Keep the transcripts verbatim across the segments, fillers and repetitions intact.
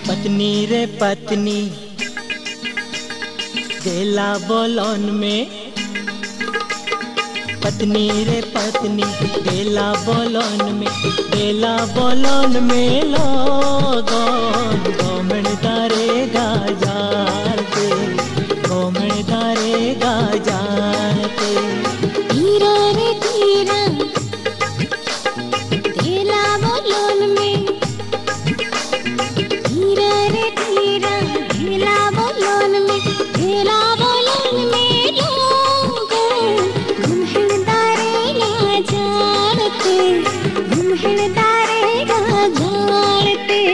पत्नी रे पत्नी देला बोलन में, पत्नी रे पत्नी देला बोलन में, देला बोलन में लोगन गोमण दारे गाजार ते, गोमण दारे गाजार ते। धीरा रे धीरा देला बोलन में, धीरा रे धीरा देला बोलन में, देला बोलन में लोगन घुमहण दारे गाजार, घुमहण दारे गाजार ते।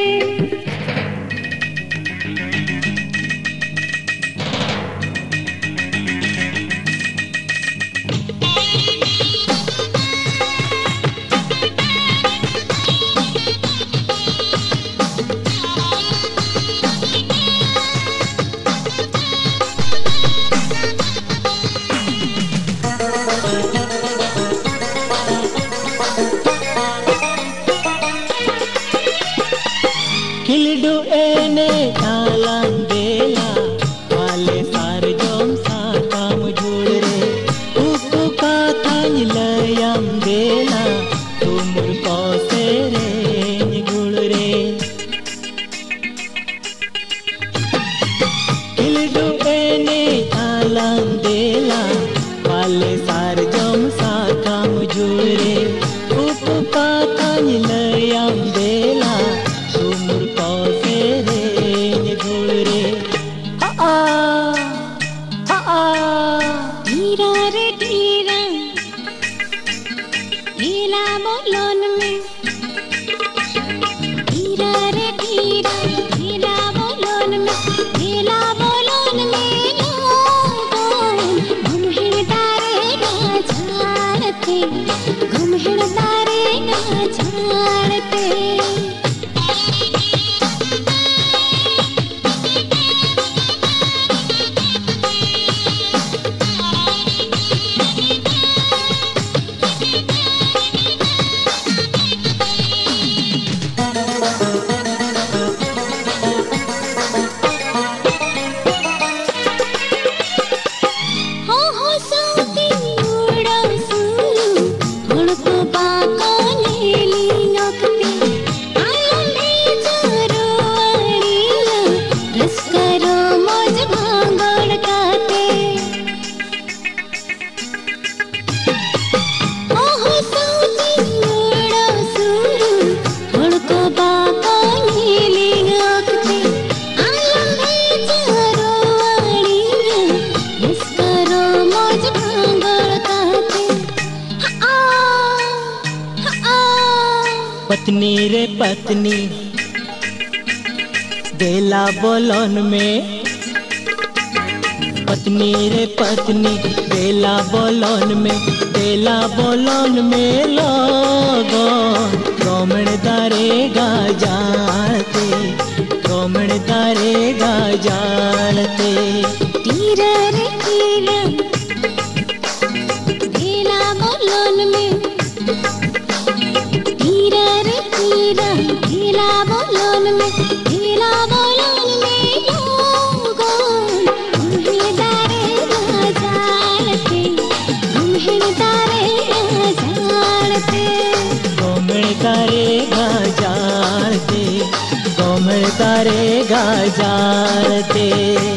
किलडू एने तालां देला वाले सार जोम सा काम जुड़ रे, उकु का थाई लयम देला तुमुर कौसे रे गुड़ रे। किलडू एने तालां देला वाले सार जोम सा काम जुड़ रे, उकु का थाई लयम देला तुमुर कौसे रे गुड़ रे। आ आ आ धीरा रे धीरा देला बोलन में, धीरा रे धीरा देला बोलन में, देला बोलन में लोगन घुमहण दारे गाजार ते, घुमहण दारे गाजार ते। पत्नी रे पत्नी देला बोलन में, पत्नी रे पत्नी देला बोलन में, देला बोलन में लोगन गोमण दारे गाजार ते, गोमण दारे गाजार ते। धीरा रे धीरा देला बोलन में, धीरा रे धीरा देला बोलन में, देला बोलन में लोगन घुमहण दारे गाजार ते, घुमहण दारे गाजार ते। गोमण दारे गाजार ते, गोमण दारे गाजार ते।